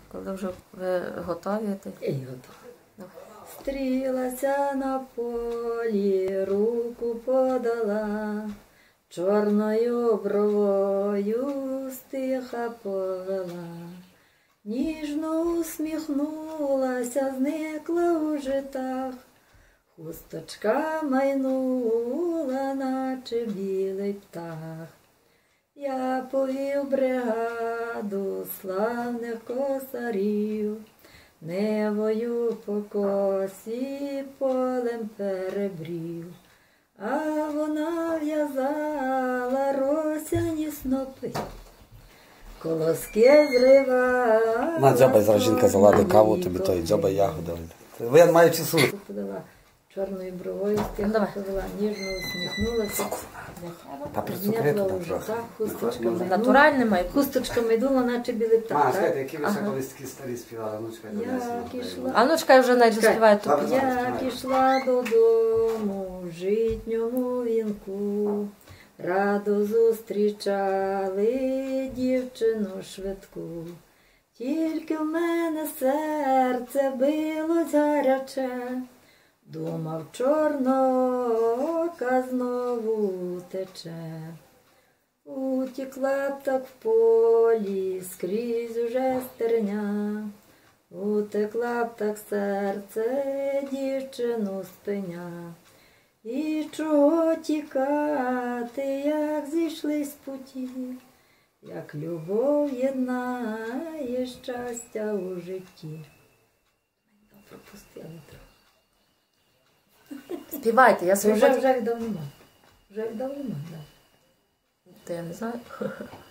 Коли вже ви готові, то... І готова. Стрілася на полі, руку подала, чорною бровою стиха повела. Ніжно усміхнулася, зникла у житах, хусточка майнула, наче білий птах. Я повів бригаду славних косарів, Невою по косі полем перебрів, а вона в'язала росяні снопи, колоски зривала. На, дзьобай, зараз жінка заладить каву, тобі той, дзьобай ягоди. Ви маю часу. Подала чорною бровою, стиха повела, ніжно усміхнулася. Та прицукри туди трохи. Натуральне має. Хусточка майнула, наче білий птах. Ма, слухайте, які ви ще колись такі старі співали, внучка. А внучка вже навіть заспіває ту пісню. Як ішла додому в житньому вінку, радо зустрічали дівчину швидку. Тільки в мене серце билось гаряче, думав, Чорноока знову тече. Утікла б так в полі, скрізь уже стерня, утекла б так серце дівчину спиня. І чого тікати, як зійшли з путі, як любов єднає щастя у житті. Пропустила трохи. Співайте, я собі... Вже віддав нема. Вже віддав нема, так. Та я не знаю.